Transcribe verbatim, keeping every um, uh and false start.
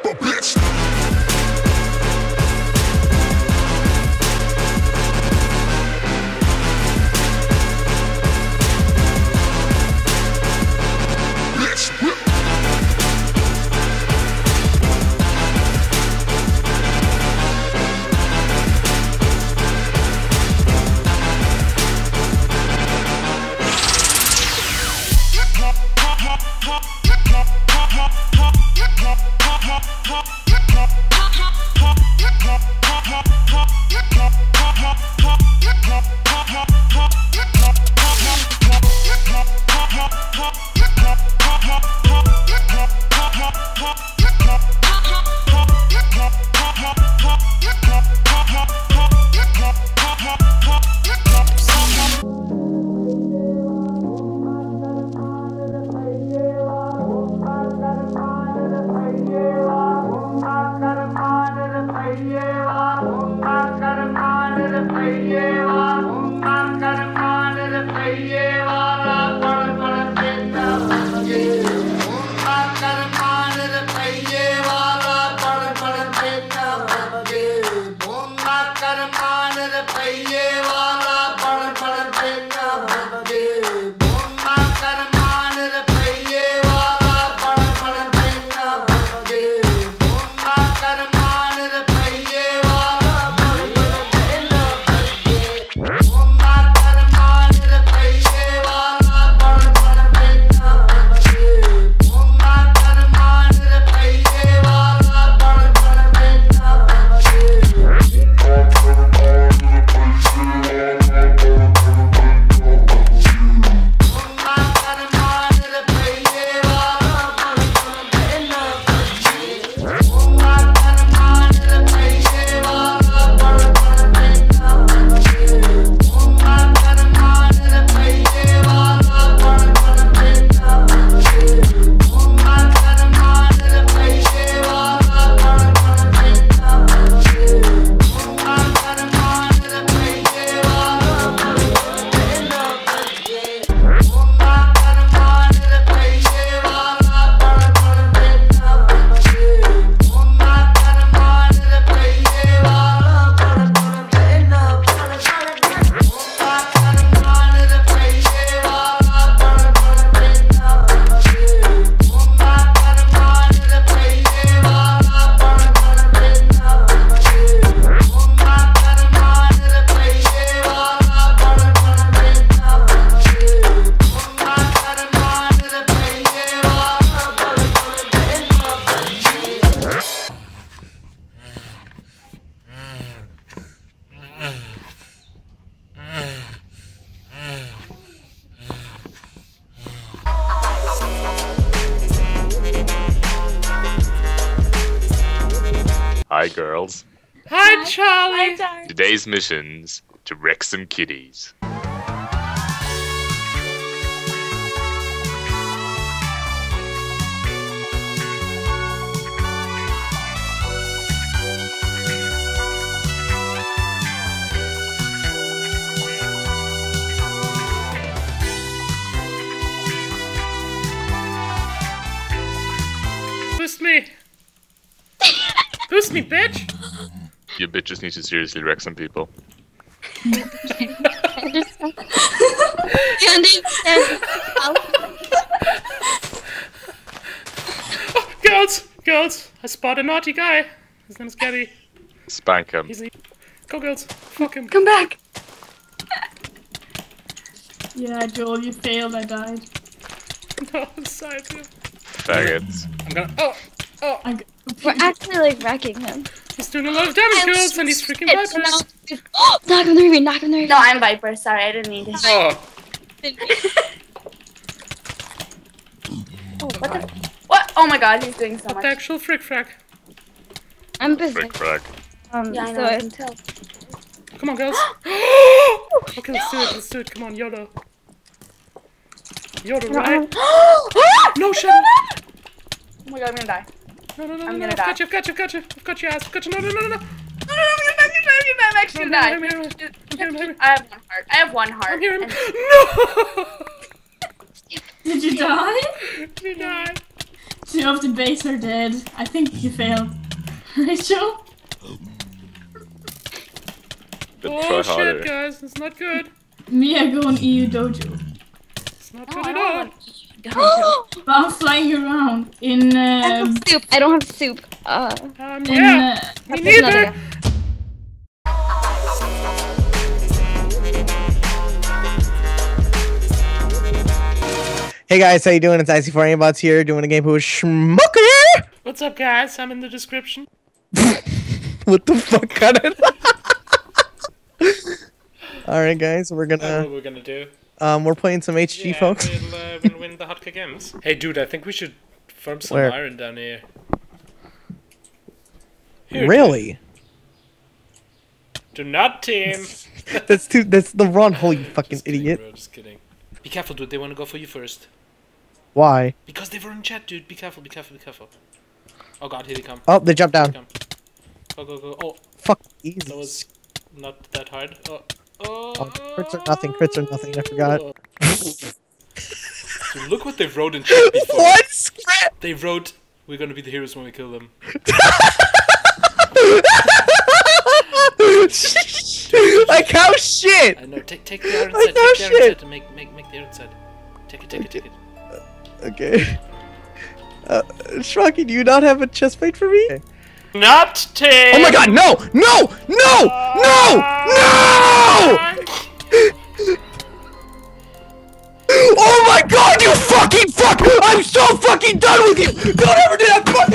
pepper, bitch. Hi, girls. Hi, Charlie. Hi, Today's mission's to wreck some kitties. Boost me. Boost me, bitch. You bitches need to seriously wreck some people. I understand. I understand. Oh, girls, girls, I spot a naughty guy. His name's Gabby. Spank him. He's a... Go, girls. Fuck him. Come back. Yeah, Joel, you failed. I died. No, I'm sorry, dude. Faggots. I'm gonna. Oh, oh. I'm We're actually like wrecking him. He's doing a lot of damage, girls, and he's freaking It's vipers. Oh, knock him the ring, knock him the ring. No, I'm Viper. Sorry, I didn't mean to. Oh. Oh, what the? What? Oh my God, he's doing so What much. the actual frick frack? I'm busy. Frick frack. Um, Yeah, I know. so I I can tell. Come on, girls. Okay, let's do it. Let's do it. Come on, YOLO. YOLO, right? No shit. Oh my God, I'm gonna die. No, no, no, I'm no, no. gonna I've die. got you, I've got you, I've got you. I've got your ass. I've got you. No, no, no, no, no. No, no, no, you're not, you're not, you're not. I'm actually No, gonna no, die. no, no, no. I'm here, I'm here. I have one heart. I have one heart. I'm here. I'm... and- No! Did you die? You died. Two of the base are dead. I think you failed. Rachel? But Oh try shit, harder. guys, it's not good. Mia go on E U Dojo. It's not Oh, good I at don't all. want Dojo. But I'm flying around in I um, have soup. I don't have soup. Uh, Um, in yeah, uh, me there's another neither. guy. Hey guys, how you doing? It's I C four Aimbots here, doing a gameplay with schmockyyy. What's up, guys? I'm in the description. What the fuck kind of? All right, guys, we're That's gonna what we're gonna do. um, we're playing some H G, Yeah, folks. we'll, uh, we'll win the hot games. Hey, dude, I think we should farm some Where? iron down here. Here, Really? Do not team. That's too. That's the wrong hole, you fucking Just kidding, idiot. bro, just kidding. Be careful, dude. They want to go for you first. Why? Because they were in chat, dude. Be careful, be careful, be careful. Oh god, here they come. Oh, they jumped Here they down. come. Go, go, go. Oh, Fuck, easy. that was not that hard. Oh, oh, Oh, crits are nothing. Crits are nothing. I forgot. Dude, look what they wrote in chat before. What script? They wrote, "We're gonna be the heroes when we kill them." Like how shit? I know. Take, take the iron Like side. no Take the iron shit. side to make, make, make the iron side. Take it, take it, take it. Okay. Uh, Schmocky, do you not have a chest plate for me? Okay. Not take. Oh my god, no! No! No! No! No! Oh my god, you fucking fuck! I'm so fucking done with you! Don't ever do that fuck!